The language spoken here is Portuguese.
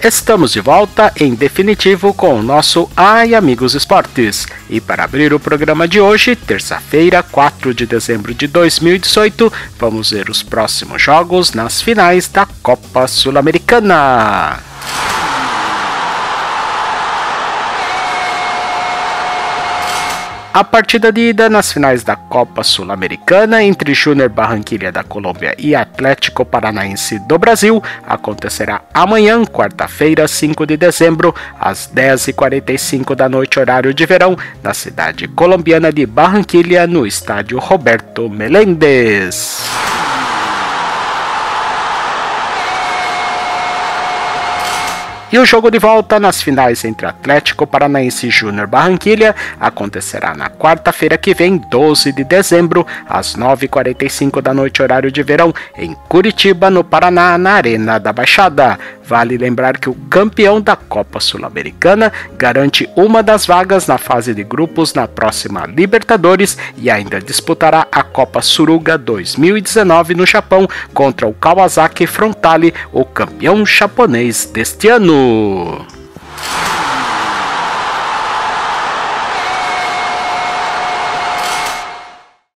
Estamos de volta em definitivo com o nosso Ai Amigos Esportes. E para abrir o programa de hoje, terça-feira, 4 de dezembro de 2018, vamos ver os próximos jogos nas finais da Copa Sul-Americana. A partida de ida nas finais da Copa Sul-Americana entre Júnior Barranquilla da Colômbia e Atlético Paranaense do Brasil acontecerá amanhã, quarta-feira, 5 de dezembro, às 10h45 da noite, horário de verão, na cidade colombiana de Barranquilla, no estádio Roberto Meléndez. E o jogo de volta nas finais entre Atlético Paranaense e Júnior Barranquilla acontecerá na quarta-feira que vem, 12 de dezembro, às 9h45 da noite, horário de verão, em Curitiba, no Paraná, na Arena da Baixada. Vale lembrar que o campeão da Copa Sul-Americana garante uma das vagas na fase de grupos na próxima Libertadores e ainda disputará a Copa Suruga 2019 no Japão contra o Kawasaki Frontale, o campeão japonês deste ano.